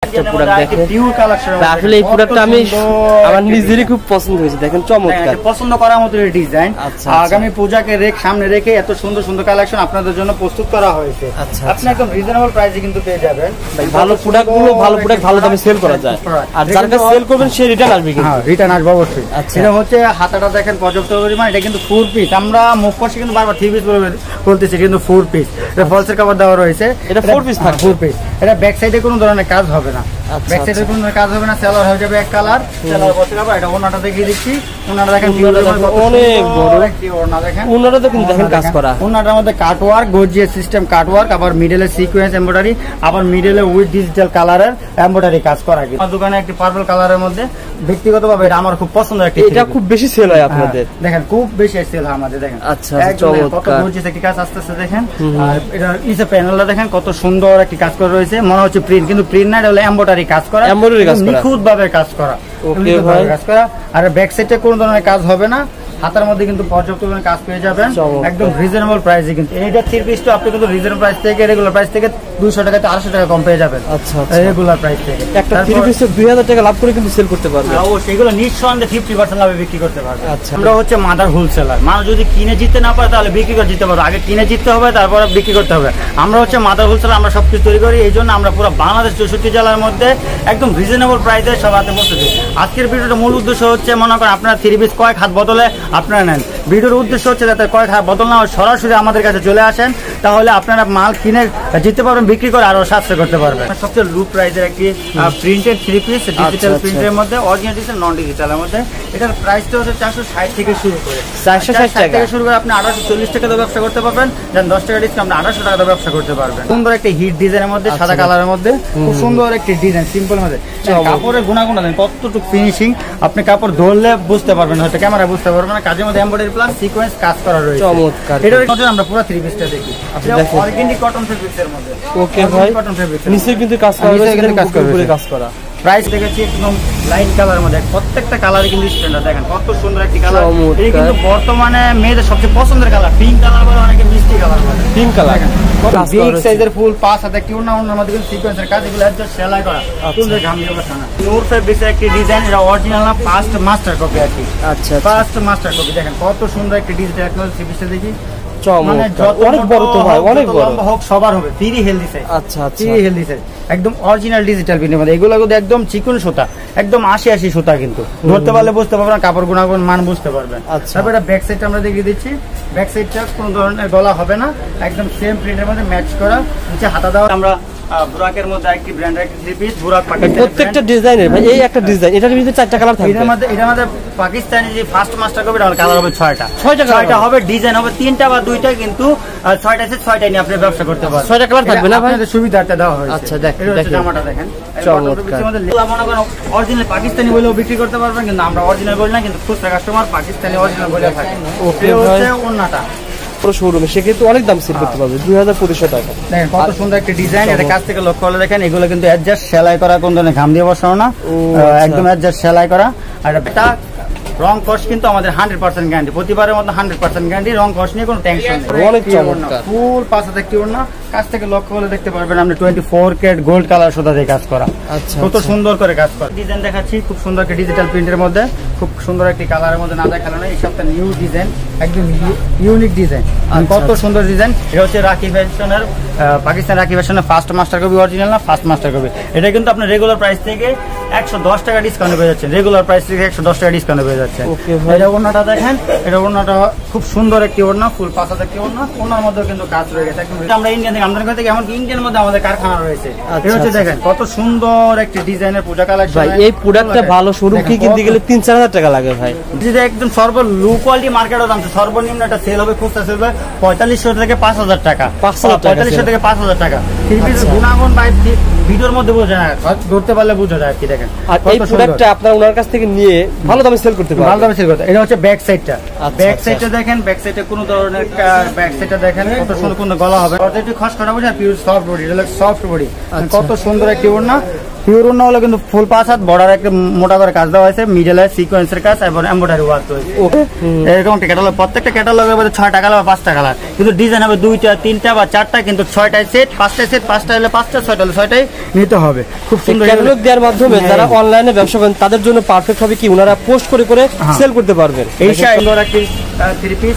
একটা প্রোডাক্ট দেখেন pure collection. আসলে এই প্রোডাক্টটা আমি আমার নিজেরই খুব পছন্দ হয়েছে, দেখেন চমৎকার, পছন্দ করার মতো ডিজাইন। আগামী পূজাকে সামনে রেখে এত সুন্দর সুন্দর কালেকশন আপনাদের জন্য প্রস্তুত করা হয়েছে। আপনি একদম রিজনেবল প্রাইসে কিন্তু পেয়ে যাবেন। ভালো প্রোডাক্ট গুলো, ভালো প্রোডাক্ট ভালো দামে সেল করা যায়, আর যার কাছে সেল করবেন সে রিটার্ন আসবে কিন্তু। হ্যাঁ, রিটার্ন আসবে অবশ্যই। এটা হচ্ছে হাতাটা দেখেন পর্যাপ্ত পরিমাণ, এটা কিন্তু 4 পিস। আমরা মুখ কষে কিন্তু বারবার 3 পিস বলতেছি, কিন্তু 4 পিস। এটা ফলসের কভার দেওয়া রয়েছে, এটা 4 পিস থাকবে। 4 পিস। এটা ব্যাক সাইডে কোনো ধরনের কাজ হবে না, ব্যাক সাইডে কোনো কাজ হবে না, সেলার হয়ে যাবে এক কালার, সেলার বসে যাবে। এটা ওনাটা দেখিয়ে দিচ্ছি, ওনাটা দেখেন অনেক বড় একটি ওনা, দেখেন ওনাটা দেখেন কাজ করা, ওনাটার মধ্যে cut work, gorgeous system cut work, আবার মিডলে সিকোয়েন্স এমব্রয়ডারি, আবার মিডলে উইথ ডিজিটাল কালারের এমব্রয়ডারি কাজ করা। আমার দোকানে একটি পার্পল কালারের মধ্যে ব্যক্তিগতভাবে এটা আমার খুব পছন্দ একটি, এটা খুব বেশি সেল হয় আপনাদের, দেখেন খুব বেশি সেল হয় আমাদের। দেখেন আচ্ছা, চমৎকার, কত গর্জিয়াস একটি কাজ আসতেছে দেখেন। আর এটা ইসে প্যানেলটা দেখেন কত সুন্দর একটি কাজ করা রয়েছে, মনে হচ্ছে প্রিন্ট, কিন্তু প্রিন্ট না, এটা হলো এমব্রয়ডারি কাজ করা, নিখুঁত ভাবে কাজ করা। আর ব্যাক সাইডে কোনো ধরনের কাজ হবে না, হাতার মধ্যে কিন্তু পর্যাপ্ত পরিমাণে কাজ পেয়ে যাবেন একদম রিজনেবল প্রাইসে। কিন্তু এইটা 3 পিসটা আপনি কিন্তু রিজনেবল প্রাইস থেকে, রেগুলার প্রাইস থেকে 200 টাকা থেকে 800 টাকা কম পেয়ে যাবেন। আচ্ছা, রেগুলার প্রাইস থেকে একটা 3 পিসে 2000 টাকা লাভ করে কিন্তু সেল করতে পারবেন। অবশ্যই এগুলো নিঃসন্দেহে 50% লাভে বিক্রি করতে পারবেন। আচ্ছা, আমরা হচ্ছে মাদার হোলসেলার, মানুষ যদি কিনে জিততে না পারে তাহলে বিক্রি করে জিততে পারবে, আগে কিনে জিততে হবে তারপরে বিক্রি করতে হবে। আমরা হচ্ছে মাদার হোলসেলার, আমরা সবকিছু তৈরি করি, এই জন্য আমরা পুরো বাংলাদেশ 64 জেলার মধ্যে একদম রিজনেবল প্রাইসে সব হাতে পৌঁছে দিই। আজকের ভিডিওটা মূল উদ্দেশ্য হচ্ছে মনে করেন আপনারা 3 পিস কয়েক হাত বদলে আপনারা নেন, ভিডিওর উদ্দেশ্য হচ্ছে যাতে কয়েক হাত বদল না হয়, সরাসরি আমাদের কাছে চলে আসেন, তাহলে আপনারা মাল কিনে জিততে পারবেন, বিক্রি করে আরো সাশ্রয় করতে পারবেন। সবচেয়ে লো প্রাইসের একটি প্রিন্টেড 3 পিস ডিজিটাল প্রিন্টের মধ্যে, অরিজিনাল ডিজিটাল নন ডিজিটালের মধ্যে। এটার প্রাইসটা হচ্ছে 460 থেকে শুরু করে, 460 টাকা থেকে শুরু করে আপনি 1840 টাকা দিয়ে ব্যবসা করতে পারবেন, দেন 10 টাকা ডিসকাউন্ট 1800 টাকা দিয়ে ব্যবসা করতে পারবেন। সুন্দর একটি হিট ডিজাইনের মধ্যে, সাদা কালারের মধ্যে, খুব সুন্দর একটি ডিজাইন, সিম্পল মধ্যে। কাপড়ের গুণাগুণ দেন কতটুকু ফিনিশিং, আপনি কাপড় ধরলে বুঝতে পারবেন, হয়তো ক্যামেরায় বুঝতে পারবেন না। কাজের মধ্যে এমব্রয়ডারি প্লাস সিকোয়েন্স কাজ করা রয়েছে, চমৎকার। এটার মধ্যে আমরা পুরো 3 পিসটা দেখি, অর্গানিক কটন ফেব্রিক্সের মধ্যে। ওকে ভাই, কটন ফেব্রিক্স নিচে কিন্তু কাজ করা রয়েছে, কিন্তু কাজ করা। প্রাইস দেখেছি একদম লাইট কালারের মধ্যে, প্রত্যেকটা কালারে কিন্তু স্ট্যান্ডার্ড। দেখেন কত সুন্দর একটি কালার, এই কিন্তু বর্তমানে মেয়েদের সবচেয়ে পছন্দের কালার, পিঙ্ক কালার বলে অনেকে মিষ্টি কালার বলে, পিঙ্ক কালার। বিগ সাইজের ফুল 5 হাতে একটি ওনার মধ্যে কিন্তু সিকোয়েন্সের কাজ, এগুলো একদম সেলাই করা, সুন্দর ঘাম দিয়ে বসানো। নূর ফেব্রিক্সের একটি ডিজাইন, এটা অরিজিনাল না, ফার্স্ট মাস্টার কপি আর কি। আচ্ছা, ফার্স্ট মাস্টার কপি। দেখেন কত সুন্দর একটি ডিজিটাল টেকনোলজি পিসটা দেখি, অনেক বড় তো ভাই, অনেক বড় হোক সবার হবে, ফ্রি হেলদি সাইজ। আচ্ছা, ফ্রি হেলদি সাইজ, একদম অরিজিনাল ডিজিটাল প্রিন্টের মধ্যে। এগুলো কিন্তু একদম চিকন সুতা, একদম 80 সুতা, কিন্তু ধরতে পারলে বুঝতে পারবেন, কাপড় গুণাগুণ মান বুঝতে পারবেন। তারপর এটা ব্যাক সাইডটা আমরা দেখিয়ে দিচ্ছি, ব্যাক সাইডটা কোনো ধরনের গলা হবে না, একদম সেম প্রিন্টের মধ্যে ম্যাচ করা, নিচে হাতা দেওয়া। আমরা বুরাকের মধ্যে একটি ব্র্যান্ডের একটি 3 পিস, বুরাক পাকিস্তানি, প্রত্যেকটা ডিজাইনের ভাই এই একটা ডিজাইন, এটার ভিতরে 4টা কালার থাকবে। এটার মধ্যে পাকিস্তানি যে ফার্স্ট মাস্টার কপি, আর কালার হবে 6টা হবে, ডিজাইন হবে 3টা বা 2টা, কিন্তু 6টা আছে, 6টা নিয়ে আপনি ব্যবসা করতে পারবেন। 6টা কালার থাকবে না ভাই, আপনাদের সুবিধাটা দেওয়া হয়েছে। আচ্ছা, দেখেন জামাটা দেখেন চমৎকার। মনে করেন অরিজিনাল পাকিস্তানি বলেও বিক্রি করতে পারবেন, কিন্তু আমরা অরিজিনাল বলি না, কিন্তু খুচরা কাস্টমার পাকিস্তানি অরিজিনাল বলে থাকে। ওকে ভাই, ওন্নাটা পুরো শোরুমে সে কিন্তু অনেক দাম সেল করতে পারবে, 2500 টাকা। দেখেন কত সুন্দর একটা ডিজাইন, এটা কাছ থেকে লক্ষ্য করলে দেখেন এগুলো কিন্তু অ্যাডজাস্ট সেলাই করা, কোন ধরনের ঘাম দিয়ে বসানো না, একদম অ্যাডজাস্ট সেলাই করা। আর এটা রং কস্ট কিন্তু আমাদের 100% গ্যারান্টি, প্রতিবারের মতো 100% গ্যারান্টি, রং কস্ট নিয়ে কোনো টেনশন নেই। অনেক চমৎকার, ফুল 5 হাতে একটি ওড়না, কাছ থেকে লক্ষ্য করলে দেখতে পারবেন আপনি 24 ক্যারেট গোল্ড কালার সুতা দিয়ে কাজ করা। আচ্ছা, কত সুন্দর করে কাজ করা। ডিজাইন দেখাচ্ছি খুব সুন্দর একটা ডিজিটাল প্রিন্টের মধ্যে, খুব সুন্দর একটি কালারের মধ্যে, না দেখালো না, এই সবটা নিউ ডিজাইন, একদম ইউনিক ডিজাইন, কত সুন্দর ডিজাইন। এটা হচ্ছে রাখি ফ্যাশনের, পাকিস্তান রাখি ফ্যাশনের ফার্স্ট মাস্টার কপি, অরিজিনাল না, ফার্স্ট মাস্টার কপি। এটা কিন্তু আপনার রেগুলার প্রাইস থেকে 110 টাকা ডিসকাউন্ট পেয়ে যাচ্ছে, রেগুলার প্রাইস থেকে 110 টাকা ডিসকাউন্ট পেয়ে যাচ্ছে। এটা ওড়নাটা দেখেন, এটা ওড়নাটা খুব সুন্দর একটি ওড়না, ফুল 5 হাতে একটি ওড়না, ওড়নার মধ্যে কিন্তু কাজ রয়ে গেছে একদম। আমরা ইন্ডিয়ান থেকে আমদানি করতে, এমনকি ইন্ডিয়ার মধ্যে আমাদের কারখানা রয়েছে। এটা হচ্ছে দেখেন কত সুন্দর একটি ডিজাইনের পূজা কালেকশন। ভাই এই প্রোডাক্টটা ভালো শোরুম কি কিনতে গেলে 3-4 টাকা লাগে ভাই, যেটা একদম সর্ব লো কোয়ালিটি মার্কেটের দাম, সর্বনিম্ন একটা সেল হবে, খুচরা সেল হবে 4500 থেকে 5000 টাকা, 4500 থেকে 5000 টাকা। গুণাগুণ ভাই ভিডিওর মধ্যে বোঝা যায়, ধরতে পারলে বোঝা যায় কি। দেখেন আর এই প্রোডাক্টটা আপনারা ওনার কাছ থেকে নিয়ে ভালো দামে সেল করতে পারবেন, ভালো দামে সেল করতে। এটা হচ্ছে ব্যাক সাইডটা, ব্যাক সাইডটা দেখেন, ব্যাক সাইডে কোনো ধরনের ব্যাক সাইডটা দেখেন কত সুন্দর, কোনো গলা হবে, অর্ধেকটি খসখসা বোঝা, পিওর সফট বডি, এটা সফট বডি, কত সুন্দর একটি ওড়না, পিওর ওড়না হলো কিন্তু ফুল 5 হাত, বর্ডার একটা মোটা করে কাজ দেওয়া হয়েছে, মিডলে সিকোয়েন্সের কাজ এবং এমব্রয়ডারি ওয়ার্ক রয়েছে। এরকম ক্যাটালগ, প্রত্যেকটা ক্যাটালগের মধ্যে 6টা কালার বা 5টা কালার, কিন্তু ডিজাইন হবে 2টা 3টা বা 4টা, কিন্তু 6টায় সেট, 5টা সেট, 5টা হলে 5টা, 6টা হলে 6টাই নিতে হবে। খুব সুন্দর ক্যাটালগ দেওয়ার মাধ্যমে যারা অনলাইনে ব্যবসা করেন তাদের জন্য পারফেক্ট হবে কি ওনারা পোস্ট করে করে সেল করতে পারবেন। এই সুন্দর একটি 3 পিস,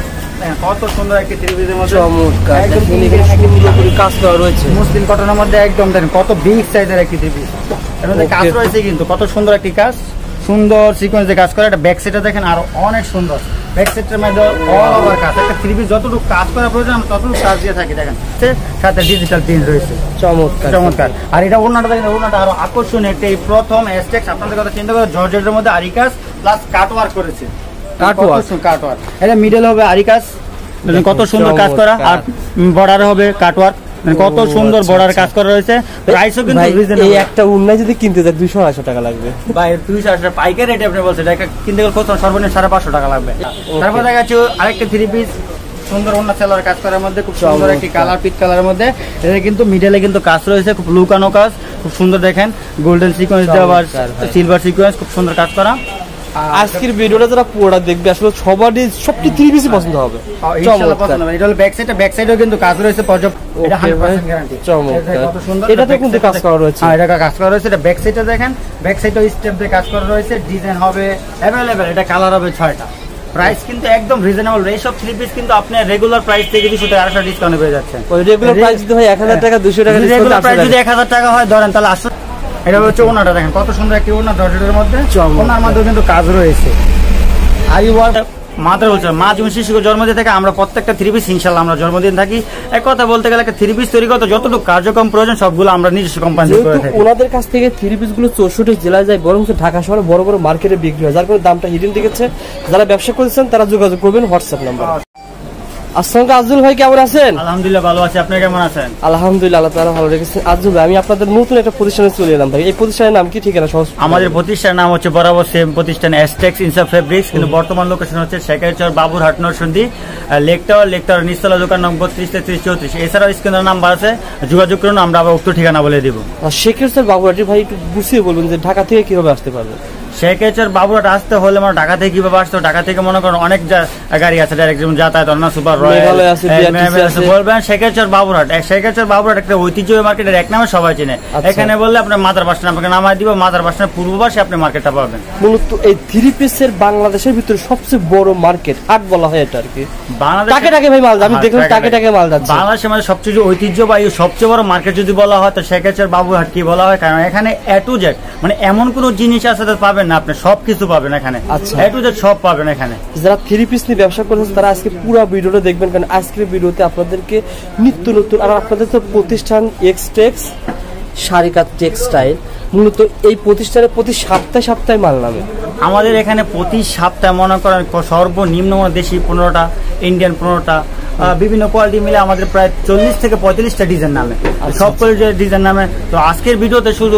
কত সুন্দর একটি 3 পিসের মধ্যে চমৎকার একদম সুন্দর করে কাজ করা রয়েছে মুসলিম কটনের মধ্যে, একদম দেখেন কত বিগ সাইজের একটি 3 পিস, এর মধ্যে কাজ রয়েছে কিন্তু কত সুন্দর একটি কাজ, সুন্দর সিকোয়েন্সে কাজ করা। এটা ব্যাক সাইডটা দেখেন আরো অনেক সুন্দর, ব্যাক সাইডের মধ্যে অল ওভার কাজ, একটা 3 পিস যতটুকু কাজ করা প্রয়োজন আমরা ততটুকু কাজ দিয়ে থাকি। দেখেন সাথে ডিজিটাল প্রিন্ট রয়েছে, চমৎকার চমৎকার। আর এটা ওড়নাটা দেখেন, ওড়নাটা আরো আকর্ষণীয় একটা, এই প্রথম এস্টেক্স আপনাদের কথা চিন্তা করে জর্জেটের মধ্যে আরি কাজ প্লাস কাট ওয়ার্ক করেছে, কাট ওয়ার্ক। এটা মিডল হবে আরি কাজ, কত সুন্দর কাজ করা, আর বর্ডারে হবে কাট ওয়ার্ক, কত সুন্দর বর্ডার কাজ করা রয়েছে। প্রাইসও কিন্তু রিজনেবল। এই একটা উন্নয় যদি কিনতে যায় 280 টাকা লাগবে ভাই, 280 পাইকারি রেট আপনি বলছেন, এটা কিনতে গেলে কত সর্বনিম্ন 550 টাকা লাগবে। তারপর দেখা যাচ্ছে আরেকটা 3 পিস সুন্দর ওড়না সেলার কাজ করার মধ্যে, খুব সুন্দর একটি কালার, পিট কালারের মধ্যে। এটা কিন্তু মিডলে কিন্তু কাজ রয়েছে, খুব লুকানো কাজ, খুব সুন্দর দেখেন, গোল্ডেন সিকোয়েন্স দেওয়া, সিলভার সিকোয়েন্স, খুব সুন্দর কাজ করা। আজকের ভিডিওটা যারা পুরোটা দেখবে আসলে সবারই সবটি 3 পিসই পছন্দ হবে। ইনশাআল্লাহ পছন্দ হবে। এটা হলো ব্যাক সাইড, ব্যাক সাইডেও কিন্তু কাজ রয়েছে পর্যাপ্ত, এটা 100% গ্যারান্টি। চমৎকার, কত সুন্দর। এটাতে কিন্তু কাজ করা রয়েছে, হ্যাঁ এটা কাজ করা রয়েছে। এটা ব্যাক সাইডটা দেখেন, ব্যাক সাইডও স্টেপ দিয়ে কাজ করা রয়েছে, ডিজাইন হবে अवेलेबल, এটা কালার হবে 6টা। প্রাইস কিন্তু একদম রিজনেবল। এই সব 3 পিস কিন্তু আপনি রেগুলার প্রাইস থেকে 200 টাকা 800 ডিসকাউন্ট পেয়ে যাচ্ছেন। ওই রেগুলার প্রাইস যদি হয় 1000 টাকা 200 টাকা ডিসকাউন্ট, রেগুলার প্রাইস যদি 1000 টাকা হয় ধরেন তাহলে 800। এটা হচ্ছে ওড়নাটা দেখেন, কত সুন্দর একটি ওড়না, জর্জেটের মধ্যে, ওড়নার মধ্যে কিন্তু কাজ রয়েছে। আরি ওয়ার্ক মাত্র বলছে মা যখন শিশুকে জন্মদিন থেকে আমরা প্রত্যেকটা 3 পিস ইনশাআল্লাহ আমরা জন্মদিন থাকি। এক কথা বলতে গেলে একটা 3 পিস তৈরি করতে যতটুকু কার্যক্রম প্রয়োজন সবগুলো আমরা নিজস্ব কোম্পানি করে থাকি। ওনাদের কাছ থেকে 3 পিস গুলো 64 জেলায় যায়, বরং ঢাকা শহরে বড় বড় মার্কেটে বিক্রি হয়, যার কারণে দামটা হিডেন দেখেছে। যারা ব্যবসা করছেন তারা যোগাযোগ করবেন হোয়াটসঅ্যাপ নাম্বার। আসসালামু আলাইকুম আজুল ভাই, কেমন আছেন? আলহামদুলিল্লাহ ভালো আছি, আপনি কেমন আছেন? আলহামদুলিল্লাহ, আল্লাহ তাআলা ভালো রেখেছেন। আজুল ভাই, আমি আপনাদের নতুন একটা প্রতিষ্ঠানে চলে এলাম ভাই, এই প্রতিষ্ঠানের নাম কি, ঠিকানা সহজ? আমাদের প্রতিষ্ঠানের নাম হচ্ছে বরাবর সেম প্রতিষ্ঠান এস্টেক্স ইনসাফ ফেব্রিক্স, কিন্তু বর্তমান লোকেশন হচ্ছে শেখারচর বাবুরহাট নরসিংদী, লেক টাওয়ার নিচতলা দোকান নম্বর 33 33 34। এছাড়াও স্ক্রিনের নাম্বার আছে, যোগাযোগ করুন, আমরা আবার উক্ত ঠিকানা বলে দিব। শেখারচর বাবুরহাটি ভাই একটু বুঝিয়ে বলবেন যে ঢাকা থেকে কিভাবে আসতে পারবে? শেখারচর বাবুরহাট আসতে হলে মানে ঢাকা থেকে কিভাবে আসতে, ঢাকা থেকে মনে করেন অনেক গাড়ি আছে ডাইরেক্ট, যেমন যাতায়াত, অন্য সুপার রয়্যাল বলবেন। শেখারচর বাবুরহাট, শেখারচর বাবুরহাট একটা ঐতিহ্যবাহী মার্কেটের এক নামে সবাই চেনে। এখানে বললে আপনার মাদার বাস স্ট্যান্ড আপনাকে নামাই দিব, মাদার বাস স্ট্যান্ড পূর্ব পাশে আপনি মার্কেটটা পাবেন। মূলত এই 3 পিসের বাংলাদেশের ভিতরে সবচেয়ে বড় মার্কেট আট বলা হয় এটা আর কি। বাংলাদেশ টাকে টাকে ভাই মাল, আমি দেখলাম টাকে টাকে মাল যাচ্ছে। বাংলাদেশের মধ্যে সবচেয়ে ঐতিহ্যবাহী সবচেয়ে বড় মার্কেট যদি বলা হয় তো শেখারচর বাবুরহাট কি বলা হয়, কারণ এখানে A to Z মানে এমন কোন জিনিস আছে তা পাবেন না, আপনি সবকিছু পাবেন এখানে। আচ্ছা, A to Z সব পাবেন এখানে। যারা 3 পিস নিয়ে ব্যবসা করছেন তারা আজকে পুরো ভিডিওটা দেখবেন, কারণ আজকের ভিডিওতে আপনাদেরকে নিত্য নতুন, আর আপনাদের তো প্রতিষ্ঠান এক্সটেক্স শাড়িকাত টেক্সটাইল, মূলত এই প্রতিষ্ঠানে প্রতি সপ্তাহে মাল নামে। আমাদের এখানে প্রতি সপ্তাহে মনে করেন সর্বনিম্ন দেশি 15টা, ইন্ডিয়ান 15টা, বিভিন্ন কোয়ালিটি মিলে আমাদের প্রায় 40 থেকে 45টা ডিজাইন নামে, সব কোয়ালিটির ডিজাইন নামে। তো আজকের ভিডিওতে শুধু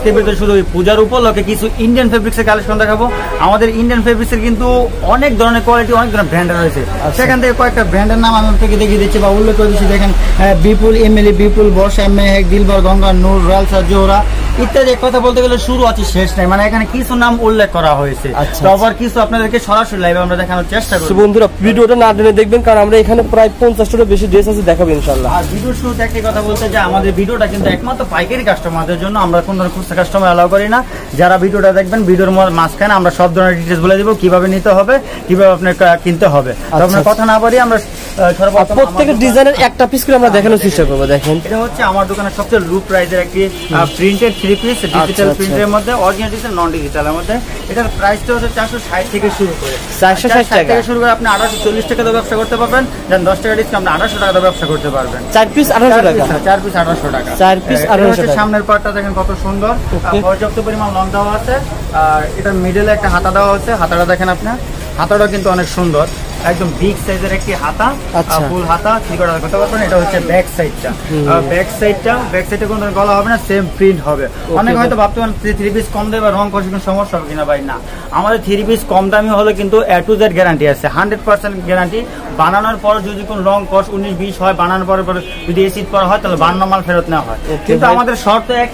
পূজার উপলক্ষে কিছু ইন্ডিয়ান ফেব্রিক্সের কালেকশন দেখাবো। আমাদের ইন্ডিয়ান ফেব্রিক্সের কিন্তু অনেক ধরনের কোয়ালিটি, অনেক ধরনের ব্র্যান্ড রয়েছে। সেখান থেকে কয়েকটা ব্র্যান্ডের নাম আমি আপনাকে দেখিয়ে দিচ্ছি বা উল্লেখ করে দিচ্ছি। দেখেন বিপুল, এমএলই, বিপুল, বর্ষা, মেহেক, দিলবার, গঙ্গা, নূর, রয়্যালসা, জোহরা ইত্যাদি। কথা বলতে গেলে শুরু আছে শেষ নাই, মানে এখানে কিছু নাম উল্লেখ করা হয়েছে। আবার কিছু আপনাদেরকে সরাসরি লাইভে আমরা দেখানোর চেষ্টা করব। বন্ধুরা ভিডিওটা না টেনে দেখবেন, কারণ আমরা এখানে প্রায় 50টারও বেশি ড্রেস আছে দেখাবো ইনশাআল্লাহ। আর ভিডিওর শুরুতে একটা কথা বলতে যে আমাদের ভিডিওটা কিন্তু একমাত্র পাইকারি কাস্টমারদের জন্য, আমরা কোনো ধরনের খুচরা কাস্টমার অ্যালাউ করি না। যারা ভিডিওটা দেখবেন ভিডিওর মাঝখানে আমরা সব ধরনের ডিটেইলস বলে দিব, কিভাবে নিতে হবে, কিভাবে আপনার কিনতে হবে। তো আমরা কথা না বলি, আমরা প্রত্যেকটা ডিজাইনের একটা পিস করে আমরা দেখানোর চেষ্টা করব। দেখেন এটা হচ্ছে আমার দোকানের সবচেয়ে লো প্রাইসের একটি প্রিন্টেড 3 পিস, ডিজিটাল প্রিন্টের মধ্যে, অরিজিনাল ডিজিটাল, নন ডিজিটালের মধ্যে। এটার প্রাইসটা হচ্ছে 460 থেকে শুরু করে, 460 টাকা থেকে শুরু করে আপনি 840 টাকা দিয়ে ব্যবসা করতে পারবেন। দেন 10 টাকা ডিসকাউন্ট আপনি 800 টাকা দিয়ে ব্যবসা করতে পারবেন। 4 পিস 1800 টাকা, 4 পিস 1800 টাকা, 4 পিস 1800 টাকা। সামনের পার্টটা দেখেন কত সুন্দর, পর্যাপ্ত পরিমাণ লং দেওয়া আছে। আর এটা মিডলে একটা হাতা দেওয়া আছে, হাতাটা দেখেন আপনি, হাতাটা কিন্তু অনেক সুন্দর, একদম বিগ সাইজের একটি হাতা, ফুল হাতা, ত্রিকোণা করতে পারবেন। এটা হচ্ছে ব্যাক সাইডটা, ব্যাক সাইডে কোনো গলা হবে না, সেম প্রিন্ট হবে। অনেকে হয়তো ভাবতে পারেন 3 পিস কম দেবে রং কষে কোনো সমস্যা হবে কিনা, ভাই না, আমাদের 3 পিস কম দামি হলে কিন্তু A to Z গ্যারান্টি আছে, 100% গ্যারান্টি। বানানোর পর যদি কোনো রং কষ 19-20 হয়, বানানোর পরে যদি এসিড পর হয় তাহলে বানানো মাল ফেরত নেওয়া হয়। কিন্তু আমাদের শর্ত একটাই,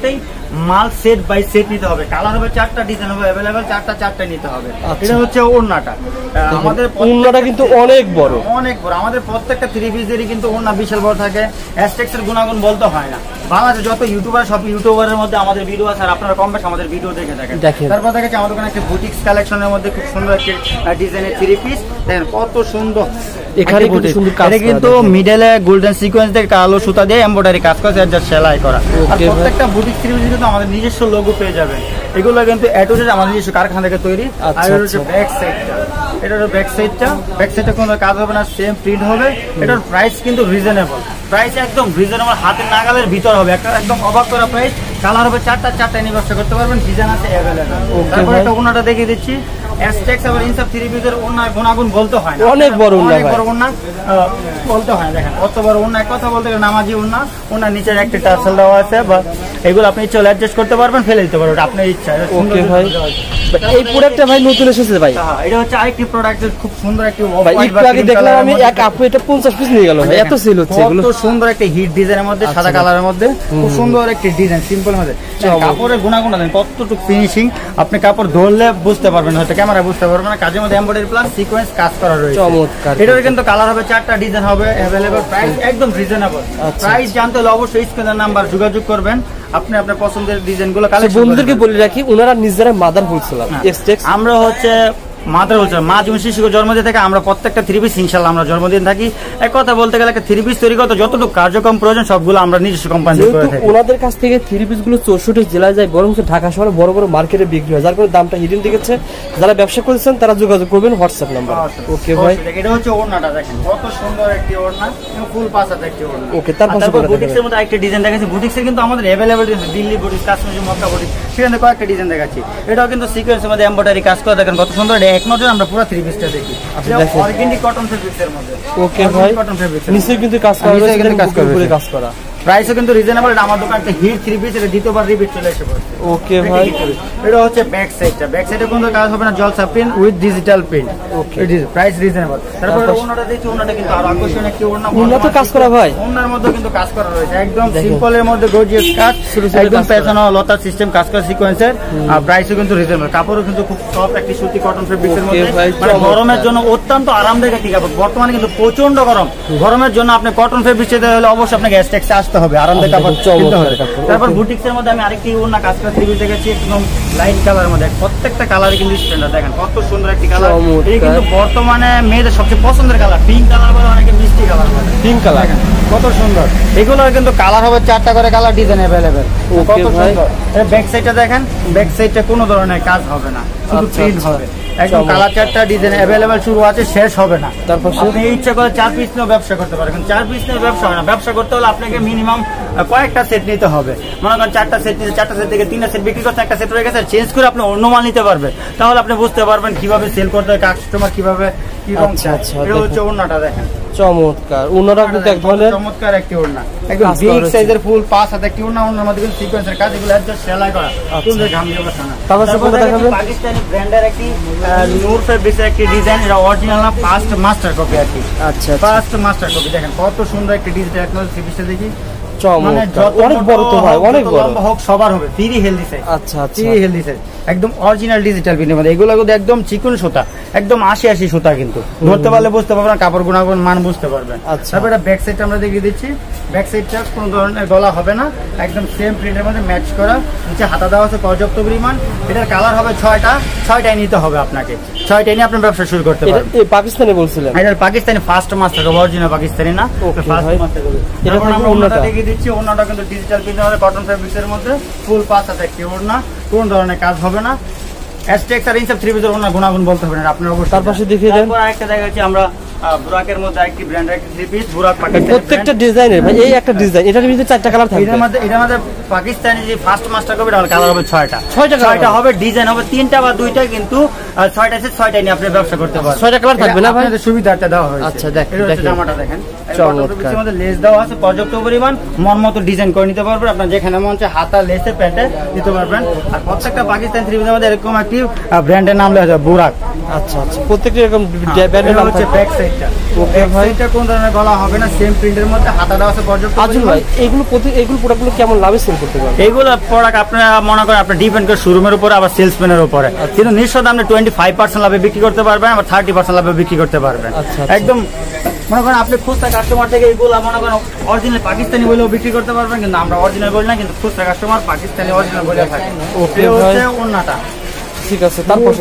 মাল সেট বাই সেট নিতে হবে, কালার হবে 4টা, ডিজাইন হবে अवेलेबल 4টা নিতে হবে। এটা হচ্ছে ওড়নাটা, আমাদের ওড়নাটা কিন্তু অনেক বড়, আমাদের প্রত্যেকটা 3 পিসেরই কিন্তু ওড়না বিশাল বড় থাকে। অ্যাস্টেক্স এর গুণাগুণ বলতে হয় না, বাংলাদেশে যত ইউটিউবার সব ইউটিউবারের মধ্যে আমাদের ভিডিও আছে, আর আপনারা কম বেশি আমাদের ভিডিও দেখে থাকেন। তারপর দেখেছি আমাদের ওখানে একটা বুটিক্স কালেকশনের মধ্যে খুব সুন্দর একটা ডিজাইনের 3 পিস, দেখেন কত সুন্দর। এখানে কিন্তু সুন্দর কাজ, এটা কিন্তু মিডলে গোল্ডেন সিকোয়েন্স দিয়ে কালো সুতা দিয়ে এমব্রয়ডারি কাজ করা, যা সেলাই করা। আর প্রত্যেকটা বুটিক 3 পিস কিন্তু আমাদের নিজস্ব লোগো পেয়ে যাবেন। এগুলো কিন্তু এটুজেড আমাদের নিজস্ব কারখানা থেকে তৈরি। আর এটা হচ্ছে ব্যাক সাইডটা, এটা হলো ব্যাক সাইডটা কোনো কাজ হবে না, সেম প্রিন্ট হবে। এটার প্রাইস কিন্তু রিজনেবল, প্রাইস একদম রিজনেবল, হাতের নাগালের ভিতর হবে, একটা একদম অবাক করা প্রাইস। কালার হবে 4টা নিয়ে ব্যবসা করতে পারবেন, ডিজাইন আছে अवेलेबल। তারপরে একটা ওড়নাটা দেখিয়ে দিচ্ছি, অ্যাস্টেক্স আর ইনসাফ 3 পিসের ওড়না গুণাগুণ বলতে হয় না, অনেক বড় ওড়না, বলতে হয়। দেখেন কত বড় ওড়না, এক কথা বলতে গেলে নামাজি ওড়না। ওড়নার নিচের একটা টার্সেল দেওয়া আছে, বা এগুলো আপনি ইচ্ছা হলে অ্যাডজাস্ট করতে পারবেন, ফেলে দিতে পারবেন আপনার ইচ্ছা। ওকে ভাই, এই প্রোডাক্টটা ভাই নতুন এসেছে ভাই। হ্যাঁ, এটা হচ্ছে আরেকটি প্রোডাক্ট, খুব সুন্দর একটি ভাই। একটু আগে দেখলাম আমি এক আপু এটা 50 পিস নিয়ে গেল ভাই, এত সেল হচ্ছে এগুলো। কত সুন্দর একটা হিট ডিজাইনের মধ্যে, সাদা কালারের মধ্যে, খুব সুন্দর একটি ডিজাইন, সিম্পল মধ্যে। কাপড়ের গুণাগুণ দেন, কতটুকু ফিনিশিং, আপনি কাপড় ধরলে বুঝতে পারবেন, হয়তো ক্যামেরা বুঝতে পারবেন না। কাজের মধ্যে এমব্রয়ডারি প্লাস সিকোয়েন্স কাজ করা রয়েছে, চমৎকার। এটার কিন্তু কালার হবে 4টা, ডিজাইন হবে अवेलेबल, প্রাইস একদম রিজনেবল। প্রাইস জানতে হলে অবশ্যই স্ক্রিনের নাম্বার যোগাযোগ করবেন, আপনি আপনার পছন্দের ডিজাইনগুলো কালেকশন। বন্ধুদেরকে বলে রাখি, ওনারা নিজেরা মাদার হোলসেলার, আমরা হচ্ছে মাদার হোলসেলার, মা যেমন শিশুকে জন্মদিন থেকে আমরা প্রত্যেকটা 3 পিস ইনশাআল্লাহ আমরা জন্মদিন থাকি। এক কথা বলতে গেলে একটা 3 পিস তৈরি করতে যতটুকু কার্যক্রম প্রয়োজন সবগুলো আমরা নিজস্ব কোম্পানি করে থাকি। ওনাদের কাছ থেকে 3 পিস গুলো 64 জেলায় যায়, বরং ঢাকা শহরে বড় বড় মার্কেটে বিক্রি হয়, যার কারণে দামটা হিডেন রেখেছে। যারা ব্যবসা করছেন তারা যোগাযোগ করবেন হোয়াটসঅ্যাপ নাম্বার। ওকে ভাই, এটা হচ্ছে ওড়নাটা, দেখেন কত সুন্দর একটি ওড়না, ফুল পাসাতে একটি ওড়না। ওকে, তারপর বুটিক্সের মধ্যে আরেকটা ডিজাইন দেখাচ্ছি। বুটিক্সের কিন্তু আমাদের अवेलेबल আছে, দিল্লি বুটিক্স, কাশ্মীরি মক্কা বুটিক্স, সেখানে কয়েকটা ডিজাইন দেখাচ্ছি। এটাও কিন্তু সিকোয়েন্সের মধ্যে এমব্রয়ডারি কাজ করা, দেখেন কত সুন্দর। এক নজরে আমরা পুরো 3 পিসটা দেখি, অর্গানিক কটন ফেব্রিক্সের মধ্যে। ওকে ভাই, কটন ফেব্রিক্স নিচে কিন্তু কাজ করা রয়েছে, কিন্তু কাজ করা, প্রাইসও কিন্তু রিজনেবল। আমার দোকানতে হিট 3 পিস, এটা দ্বিতীয়বার রিপিট চলে এসে পড়ছে। ওকে ভাই, এটা হচ্ছে ব্যাক সাইডটা, ব্যাক সাইডে কোনো কাজ হবে না, Jalsa print with digital print. Okay, price reasonable. তারপর ওড়নাটা দেখি, ওড়নাটা কিন্তু আরো আকর্ষণীয় একটি ওড়না, ওড়না তো কাজ করা ভাই, ওড়নার মধ্যে কিন্তু কাজ করা রয়েছে, একদম সিম্পলের মধ্যে গর্জিয়াস কাজ, একদম পেছনে লতা সিস্টেম কাজ করা সিকোয়েন্সের। আর প্রাইসও কিন্তু রিজনেবল, কাপড়ও কিন্তু খুব সফট একটি সুতি কটন ফেব্রিক্সের মধ্যে, মানে গরমের জন্য অত্যন্ত আরামদায়ক একটি কাপড়। বর্তমানে কিন্তু প্রচন্ড গরম, গরমের জন্য আপনি কটন ফেব্রিক্স দিতে হলে অবশ্যই আপনাকে অ্যাস্টেক্সে আসতে হবে, আরামদায়ক কাপড়। তারপর বুটিক্সের মধ্যে আমি আরেকটি ওড়না কাজ করা 3 পিস দেখেছি, একদম লাইট কালারের মধ্যে, প্রত্যেকটা কালারে কিন্তু স্ট্যান্ডার্ড। দেখেন কত সুন্দর একটি কালার, এই কিন্তু বর্তমানে মেয়েদের সবচেয়ে পছন্দের কালার, পিঙ্ক কালার বলে, অনেকে মিষ্টি কালার বলে, পিঙ্ক কালার, কত সুন্দর। এগুলোর কিন্তু কালার হবে 4টা করে কালার, ডিজাইন अवेलेबल, কত সুন্দর। ব্যাক সাইডটা দেখেন, ব্যাক সাইডটা কোনো ধরনের কাজ হবে না, শুধু প্রিন্ট হবে, একদম কালার 4টা ডিজাইন अवेलेबल, শুরু আছে, শেষ হবে না। তারপর আপনি ইচ্ছা করে 4 পিস নিয়ে ব্যবসা করতে পারবেন। 4 পিস নিয়ে ব্যবসা হয় না, ব্যবসা করতে হলে আপনাকে মিনিমাম কয়েকটা সেট নিতে হবে। মনে করেন 4টা সেট নিতে, 4টা সেট থেকে 3টা সেট বিক্রি করতে, একটা সেট রয়ে গেছে, চেঞ্জ করে আপনি অন্য মাল নিতে পারবেন। তাহলে আপনি বুঝতে পারবেন কিভাবে সেল করতে হয়, কাস্টমার কিভাবে কি রকম। এটা হচ্ছে ওড়নাটা, দেখেন চমৎকার। ওড়নাটা কিন্তু এক ধরনের চমৎকার একটি ওড়না, একদম বিগ সাইজের ফুল পাঁচ হাতে একটি ওড়না, ওড়নার মধ্যে কিন্তু সিকোয়েন্সের কাজ, এগুলো একদম সেলাই করা, সুন্দর ঘাম দিয়ে বসানো। তারপর দেখাবেন পাকিস্তানি ব্র্যান্ডের একটি নূর ফেব্রিক্সের একটি ডিজাইন, এটা অরিজিনাল না, ফার্স্ট মাস্টার কপি আর কি। আচ্ছা, ফার্স্ট মাস্টার কপি। দেখেন কত সুন্দর একটি ডিজিটাল টেকনোলজি 3 পিসটা দেখি, অনেক বড় তো ভাই, অনেক বড় হোক সবার হবে, ভেরি হেলদি সাইজ। আচ্ছা আচ্ছা, ভেরি হেলদি সাইজ, একদম অরিজিনাল ডিজিটাল প্রিন্টের মধ্যে। এগুলো কিন্তু একদম চিকন সুতা, একদম 80 সুতা, কিন্তু ধরতে পারলে বুঝতে পারবেন, কাপড় গুণাগুণ মান বুঝতে পারবেন। তারপর এটা ব্যাক সাইডটা আমরা দেখিয়ে দিচ্ছি। ব্যাক সাইডটা কোনো ধরনের গলা হবে না, একদম সেম প্রিন্টের মধ্যে ম্যাচ করা, নিচে হাতা দেওয়া আছে পর্যাপ্ত পরিমাণ। এটার কালার হবে 6টাই নিতে হবে আপনাকে, 6টাই নিয়ে আপনার ব্যবসা শুরু করতে পারবেন। পাকিস্তানি বলছিলেন, এটা Pakistani first master copy, original Pakistani না, ফার্স্ট মাস্টার কপি। এটা আমরা ওড়নাটা দেখিয়ে দিচ্ছি। ওড়নাটা কিন্তু ডিজিটাল প্রিন্ট হবে, কটন ফেব্রিক্সের মধ্যে, ফুল পাঁচ হাতে একটি ওড়না, কোন ধরনের কাজ হবে না। অ্যাস্টেক্স আর ইনসাফ 3 পিসের ওড়না গুণাগুণ বলতে হবে না, আপনার অবশ্যই। তার পাশে দেখিয়ে দেন। তারপর আরেকটা দেখাচ্ছি আমরা বুরাকের মধ্যে একটি ব্র্যান্ডের একটি 3 পিস, বুরাক পাকিস্তানি। প্রত্যেকটা ডিজাইনের ভাই এই একটা ডিজাইন, এটার ভিতরে 4টা কালার থাকবে। এটার মধ্যে পাকিস্তানি যে ফার্স্ট মাস্টার কপি, এর কালার হবে 6টা হবে, ডিজাইন হবে 3টা বা 2টা, কিন্তু 6টা সেট 6টাই নিয়ে আপনি ব্যবসা করতে পারবেন। 6টা কালার থাকবে না ভাই, আপনাদের সুবিধাটা দেওয়া হয়েছে। আচ্ছা দেখেন, এটা হচ্ছে জামাটা দেখেন, চমৎকার। এর মধ্যে লেস দেওয়া আছে পর্যাপ্ত পরিমাণ, মন মতো ডিজাইন করে নিতে পারবেন, আপনার যেখানে মন চায় হাতা লেসে প্যান্টে নিতে পারবেন। আর প্রত্যেকটা পাকিস্তানি 3 পিসের মধ্যে এরকম একটি ব্র্যান্ডের নাম লেখা আছে বুরাক। আচ্ছা আচ্ছা, প্রত্যেকটা এরকম ব্র্যান্ডের নাম হচ্ছে ব্যাক সাইড। সাইডটা। ওকে ভাই, এটা কোন ধরনের গলা হবে না, সেম প্রিন্টের মধ্যে হাতা দেওয়া আছে পর্যাপ্ত। আজুল ভাই এগুলো প্রোডাক্টগুলো কেমন লাভে সেল করতে পারবেন? এইগুলো প্রোডাক্ট আপনারা মনে করেন আপনার ডিপেন্ড করে শোরুমের উপরে আবার সেলসম্যানের উপরে, কিন্তু নিশ্চয় আপনি 25% লাভে বিক্রি করতে পারবেন, আবার 30% লাভে বিক্রি করতে পারবেন। একদম মনে করেন আপনি খুচরা কাস্টমার থেকে এইগুলো মনে করেন অরিজিনাল পাকিস্তানি বলেও বিক্রি করতে পারবেন, কিন্তু আমরা অরিজিনাল বলি না, কিন্তু খুচরা কাস্টমার পাকিস্তানি অরিজিনাল বলে থাকে। ওকে হচ্ছে ওন্নাটা, ঠিক আছে।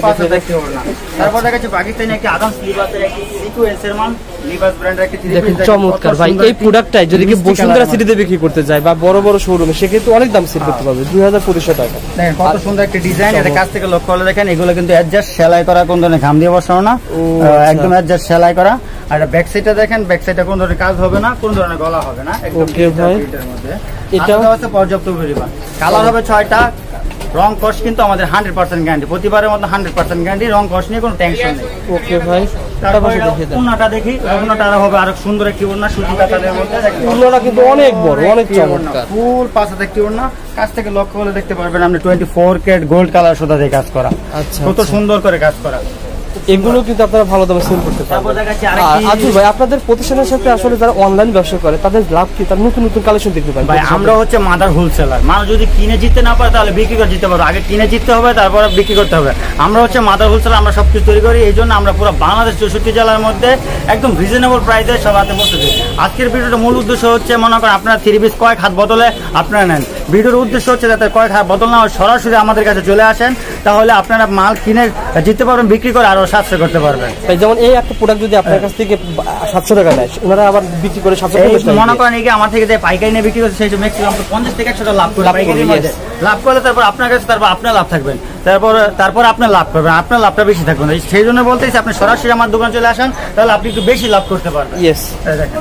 তারপর দেখাচ্ছি পাকিস্তানি একটি আগাম স্লিভ আছে, একটি সিকোয়েন্সের মাল লিভাস ব্র্যান্ডের একটি দেখুন চমৎকার ভাই। এই প্রোডাক্টটাই যদি কি বসুন্ধরা সিটিতে বিক্রি করতে যায় বা বড় বড় শোরুমে, সেক্ষেত্রে অনেক দাম সেল করতে পারবে, 2500 টাকা। দেখেন কত সুন্দর একটা ডিজাইন, এটা কাছ থেকে লক্ষ্য করলে দেখেন এগুলো কিন্তু অ্যাডজাস্ট সেলাই করা, কোন ধরনের ঘাম দিয়ে বসানো না, একদম অ্যাডজাস্ট সেলাই করা। আর ব্যাক সাইডটা দেখেন, ব্যাক সাইডটা কোন ধরনের কাজ হবে না, কোন ধরনের গলা হবে না, একদম ডিজিটাল মধ্যে। এটা হচ্ছে পর্যাপ্ত পরিমাণ কালার হবে 6টা। রং কস্ট কিন্তু আমাদের 100% গ্যারান্টি, প্রতিবারের মতো 100% গ্যারান্টি, রং কস্ট নিয়ে কোনো টেনশন নেই। ওকে ভাই, তারপরে ওন্নাটা দেখি, ওন্নাটা হবে আরো সুন্দর একটি ওন্না, সুতি কাতানের মধ্যে। ওন্নাটা কিন্তু অনেক বড়, অনেক চমৎকার, ফুল পাশে একটি ওন্না, কাছ থেকে লক্ষ্য করলে দেখতে পারবেন আপনি 24 ক্যারেট গোল্ড কালার সুতা দিয়ে কাজ করা। আচ্ছা, কত সুন্দর করে কাজ করা। এগুলো কিন্তু আপনারা ভালো দামে সেল করতে পারবেন। আজুল ভাই, আপনাদের প্রতিষ্ঠানের সাথে আসলে যারা অনলাইন ব্যবসা করে তাদের লাভ কি? তার নতুন নতুন কালেকশন দেখতে পাবেন ভাই। আমরা হচ্ছে মাদার হোলসেলার, মানুষ যদি কিনে জিততে না পারে তাহলে বিক্রি করে জিততে পারবে, আগে কিনে জিততে হবে তারপর বিক্রি করতে হবে। আমরা হচ্ছে মাদার হোলসেলার, আমরা সবকিছু তৈরি করি, এই জন্য আমরা পুরো বাংলাদেশ 64 জেলার মধ্যে একদম রিজনেবল প্রাইসে সব হাতে বসে দিই। আজকের ভিডিওটা মূল উদ্দেশ্য হচ্ছে মনে করেন আপনারা 3 পিস কয়েক হাত বদলে আপনারা নেন। ভিডিওর উদ্দেশ্য হচ্ছে যাতে কয়েক হাত বদল না হয়, সরাসরি আমাদের কাছে চলে আসেন, তাহলে আপনারা মাল কিনে জিততে পারবেন, বিক্রি করে আরো 700 করতে পারবেন। যেমন এই একটা প্রোডাক্ট যদি আপনার কাছ থেকে 700 টাকা নেয়, ওনারা আবার বিক্রি করে 750 টাকা। মনে করেন এই আমার থেকে যে পাইকারি নিয়ে বিক্রি করছে, সেই ম্যাক্সিমাম 50 থেকে 100 টাকা লাভ করে পাইকারির মধ্যে লাভ করলে তারপর আপনার কাছে তারপর আপনার লাভ থাকবেন, তারপর আপনার লাভ করবেন, আপনার লাভটা বেশি থাকবে। সেই জন্য বলতেছি আপনি সরাসরি আমার দোকান চলে আসেন, তাহলে আপনি একটু বেশি লাভ করতে পারবেন। ইয়েস, দেখেন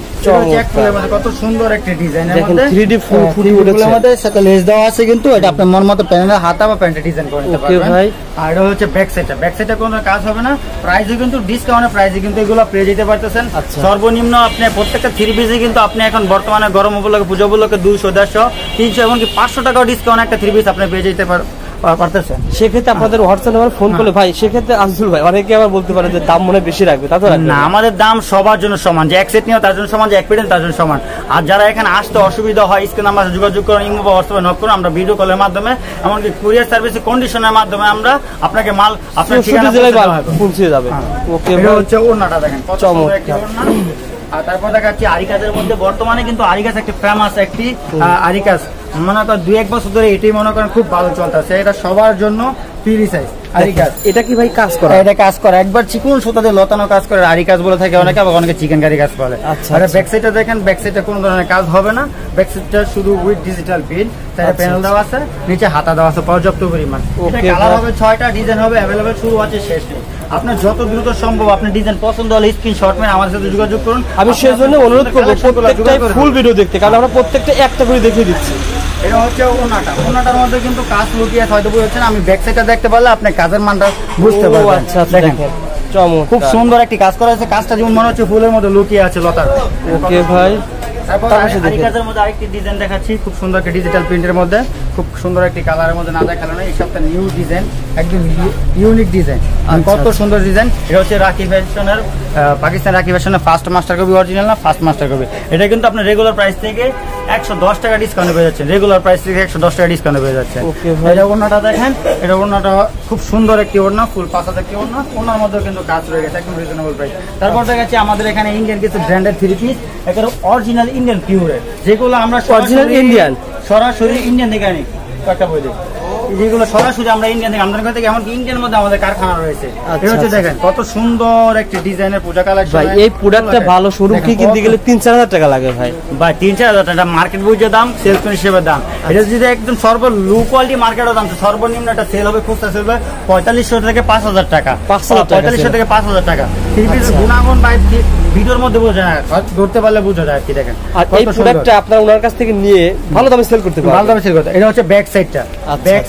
কত সুন্দর একটা ডিজাইন, দেখেন 3D ফুল ফুটি উঠেছে, আমাদের সাথে লেস দেওয়া আছে, কিন্তু এটা আপনার মন মতো প্যানেলের হাতা বা প্যান্টে ডিজাইন করে নিতে পারবেন। ভাই, আর এটা হচ্ছে ব্যাক সাইডটা, ব্যাক সাইডে কোনো কাজ হবে না, প্রাইসে কিন্তু ডিসকাউন্টের প্রাইসে কিন্তু এগুলো পেয়ে যেতে পারতেছেন। সর্বনিম্ন আপনি প্রত্যেকটা 3 পিসে কিন্তু আপনি এখন বর্তমানে গরম উপলক্ষে, পুজো উপলক্ষে 200, 150, 300 এমনকি 500 টাকাও ডিসকাউন্ট একটা 3 পিস আপনি পেয়ে যেতে পারতেছেন। সেক্ষেত্রে আপনাদের হোয়াটসঅ্যাপ নাম্বার ফোন করলে ভাই, সেক্ষেত্রে আজুল ভাই অনেকে আবার বলতে পারে যে দাম মনে বেশি রাখবে, তা তো না, আমাদের দাম সবার জন্য সমান, যে এক সেট নিও তার জন্য সমান, যে এক পিস তার জন্য সমান। আর যারা এখানে আসতে অসুবিধা হয়, স্ক্রিন নাম্বারে যোগাযোগ করুন, ইমো বা হোয়াটসঅ্যাপে নক করুন, আমরা ভিডিও কলের মাধ্যমে এমনকি কুরিয়ার সার্ভিসে কন্ডিশনের মাধ্যমে আমরা আপনাকে মাল আপনার ঠিকানা পৌঁছে যাবে। ওকে, এটা হচ্ছে ওন্নাটা দেখেন কত সুন্দর একটা ওন্না। আর তারপর দেখাচ্ছি আরিকাজের মধ্যে, বর্তমানে কিন্তু আরিকাজ একটি ফেমাস একটি আরিকাজ, মনে করেন 2-1 বছর ধরে এটাই মনে করেন খুব ভালো চলতেছে, এটা সবার জন্য ফ্রি সাইজ আরিকাজ। এটা কি ভাই কাজ করা? এটা কাজ করা একবার চিকন সুতাতে লতানো কাজ করে আরিকাজ বলে থাকে অনেকে, আবার অনেকে চিকেন কারি কাজ করে। আর ব্যাক সাইডটা দেখেন, ব্যাক সাইডে কোনো ধরনের কাজ হবে না, ব্যাক সাইডটা শুধু উইথ ডিজিটাল প্রিন্ট, তাই প্যানেল দেওয়া আছে, নিচে হাতা দেওয়া আছে পর্যাপ্ত পরিমাণ। এটা কালার হবে 6টা, ডিজাইন হবে अवेलेबल, শুরু আছে শেষ নেই। আপনার যত দ্রুত সম্ভব আপনি ডিজাইন পছন্দ হলে স্ক্রিনশট মেরে আমাদের সাথে যোগাযোগ করুন। আমি সেই জন্য অনুরোধ করব প্রত্যেকটা ফুল ভিডিও দেখতে, কারণ আমরা প্রত্যেকটা একটা করে দেখিয়ে দিচ্ছি। এটা হচ্ছে ওন্নাটা, ওন্নাটার মধ্যে কিন্তু কাজ লুকিয়ে হয়তো বুঝছেন, আমি ব্যাক সাইডটা দেখতে পারলে আপনি কাজের মানটা বুঝতে পারবেন। আচ্ছা, দেখেন চমৎকার, খুব সুন্দর একটি কাজ করা আছে, কাজটা যেমন মনে হচ্ছে ফুলের মধ্যে লুকিয়ে আছে লতার। ওকে ভাই, তারপর আরিকাজের মধ্যে আরেকটি ডিজাইন দেখাচ্ছি, খুব সুন্দর একটা ডিজিটাল প্রিন্টের মধ্যে, খুব সুন্দর একটি কালারের মধ্যে, না দেখালো না, এই সবটা নিউ ডিজাইন, একদম ইউনিক ডিজাইন, কত সুন্দর ডিজাইন। এটা হচ্ছে রাখি ফ্যাশনের, পাকিস্তান রাখি ফ্যাশনের ফার্স্ট মাস্টার কপি, অরিজিনাল না ফার্স্ট মাস্টার কপি। এটা কিন্তু আপনার রেগুলার প্রাইস থেকে 110 টাকা ডিসকাউন্ট পেয়ে যাচ্ছে, রেগুলার প্রাইস থেকে 110 টাকা ডিসকাউন্ট পেয়ে যাচ্ছে। এটা ওন্নাটা দেখেন, এটা ওন্নাটা খুব সুন্দর একটি ওন্না, ফুল পাশাতে একটি ওন্না, ওন্নার মধ্যে কিন্তু কাজ রয়ে গেছে, একদম রিজনেবল প্রাইস। তারপর দেখাচ্ছি আমাদের এখানে ইন্ডিয়ান কিছু ব্র্যান্ডেড 3 পিস, এখানে অরিজিনাল ইন্ডিয়ান পিওরের, যেগুলো আমরা অরিজিনাল ইন্ডিয়ান সরাসরি ইন্ডিয়ান থেকে আনি, একটা বই দিই, যেগুলো সরাসরি আমরা ইন্ডিয়ান থেকে আমদানি করতে, এমনকি ইন্ডিয়ান মধ্যে আমাদের কারখানা রয়েছে। এটা হচ্ছে দেখেন কত সুন্দর একটি ডিজাইনের পূজা কালেকশন। ভাই এই প্রোডাক্টটা ভালো শোরুম কি কিনতে গেলে 3-4 হাজার টাকা লাগে ভাই। ভাই 3-4 হাজার টাকা মার্কেট বুঝে দাম, সেলসম্যান হিসেবে দাম। এটা যদি একদম লো কোয়ালিটি মার্কেটের দাম, সর্বনিম্ন একটা সেল হবে, খুচরা সেল হবে 4500 থেকে 5000 টাকা, 4500 থেকে 5000 টাকা। গুণাগুণ ভাই ভিডিওর মধ্যে বোঝা যায়, ধরতে পারলে বোঝা যায়। কি দেখেন, আর এই প্রোডাক্টটা আপনারা ওনার কাছ থেকে নিয়ে ভালো দামে সেল করতে পারবেন, ভালো দামে সেল করতে। এটা হচ্ছে ব্যাক সাইডটা, ব্যাক